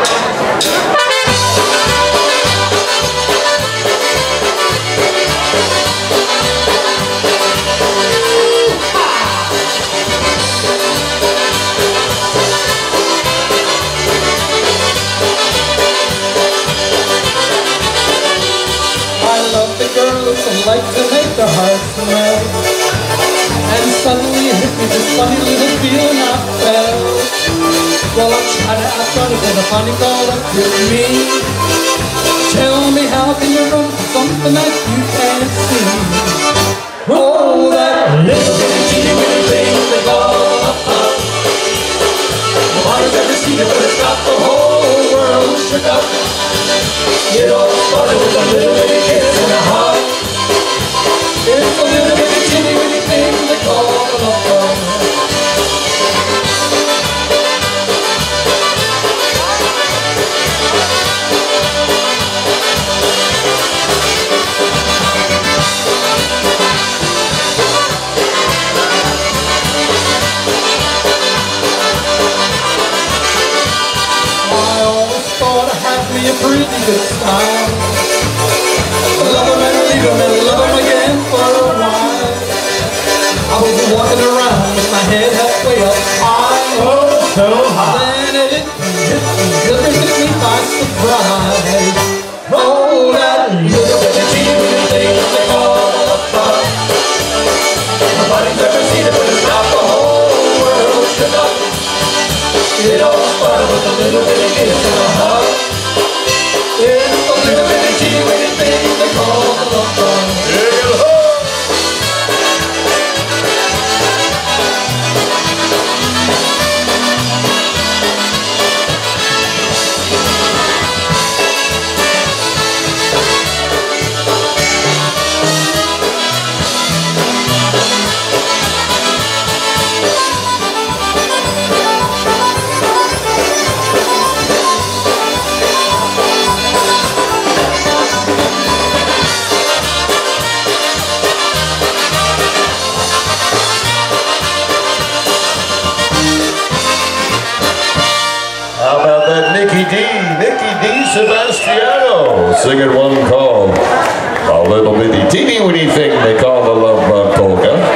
Like to make the hearts melt, and suddenly it hit me this funny little feeling I felt. Well, I tried to act on it when I finally called up with me. Tell me, how can you run from something that you can't see? Oh, that little bitty teeny bitty thing they call a pop. Nobody's ever seen it, but it's got the whole world shook up. It all started with a little bitty kiss in a heart. It's a little bitty teeny bitty thing they call a love. I always thought I had me a pretty good style. Love him and leave him and love him again for a while. I was walking around with my head halfway up high. Oh, so high. Then it hit me by surprise. Oh, that little bitty teeny bitty thing they call a pop. Nobody's ever seen it, but it's got the whole world shook up. It all started with a little bitty kiss in a heart. It's a little bitty teeny bitty thing they call a love. How about that Nikki D Sebastiano, singing one called A Little Bitty Teeny Weeny Thing They Call the Love Bug Polka.